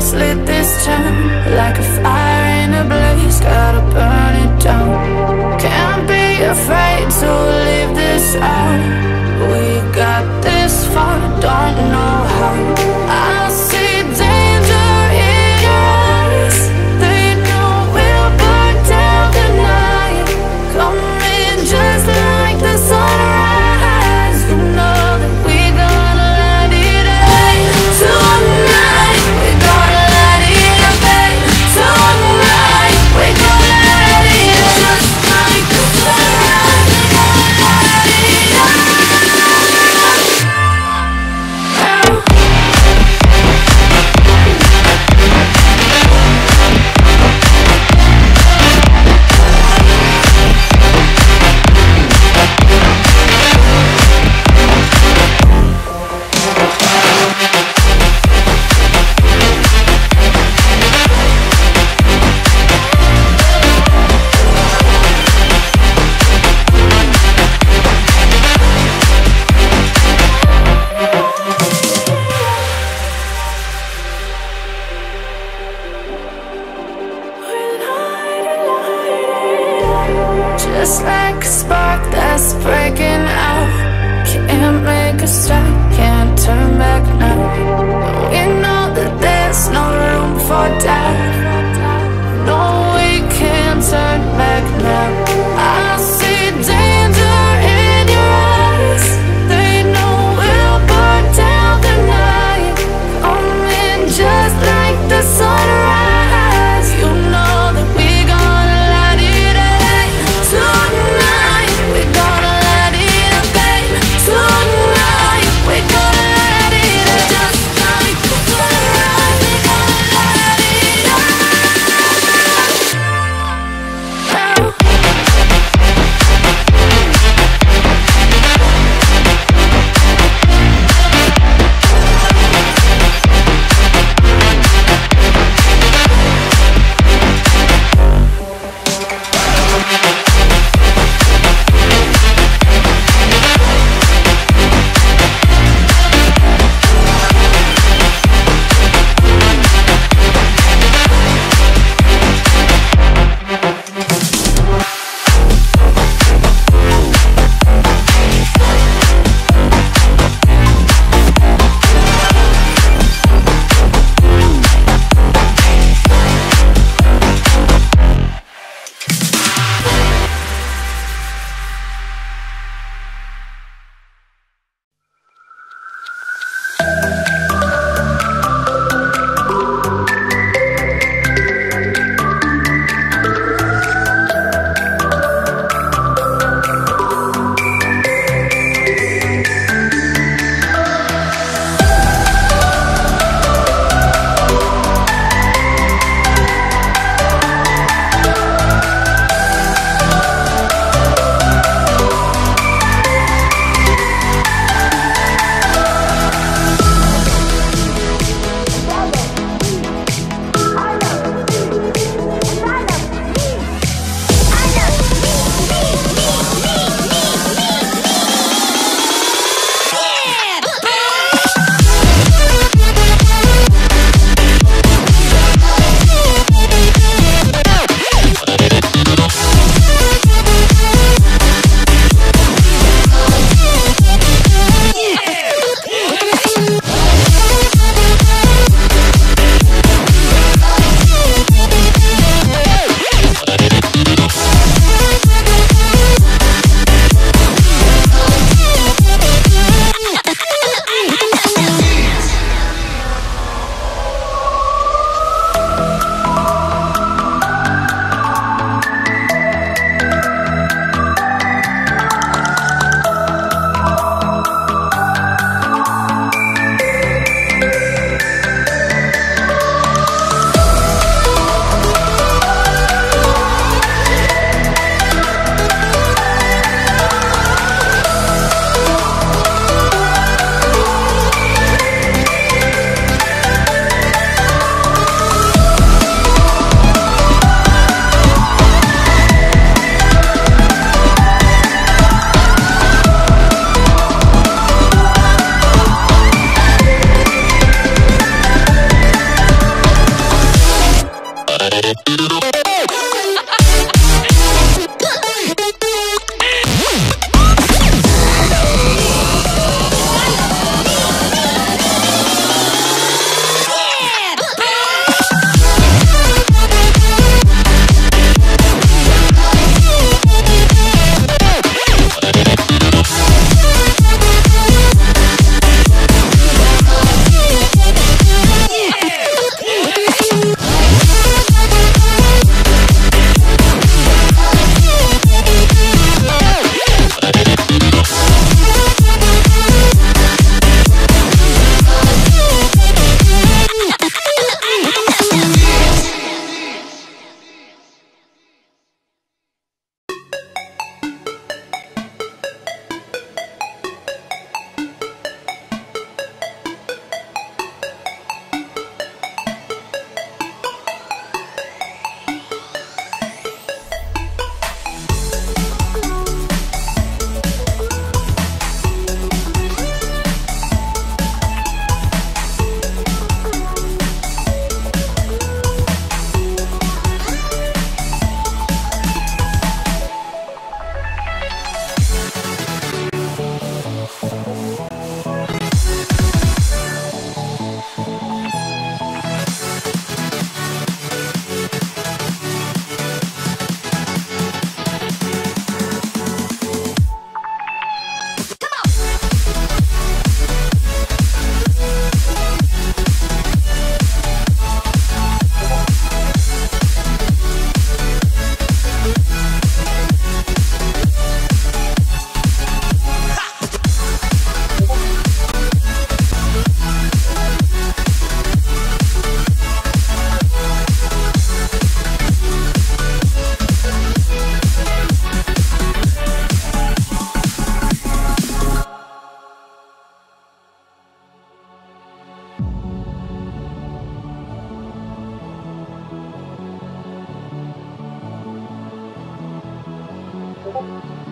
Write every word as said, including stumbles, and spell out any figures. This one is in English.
place, lit this town like a fire in a blaze, gotta burn it down. Can't be afraid to leave this out. We got this far, don't know how. I see danger in your eyes. They know we'll burn down the night. Coming just like the sunrise. You know that we gonna light it up tonight. We gonna light it up, babe. Tonight we gonna light it up just like the sunrise. We gonna light it up. Just like a spark that's breaking out. Can't make a stop, can't turn back now. We know that there's no room for doubt. No, we can't turn back now. I see danger in your eyes. They know we'll burn down the night. Coming just like the sunrise. You know that we gonna light it up tonight. We gonna light it up, babe. Tonight we gonna you.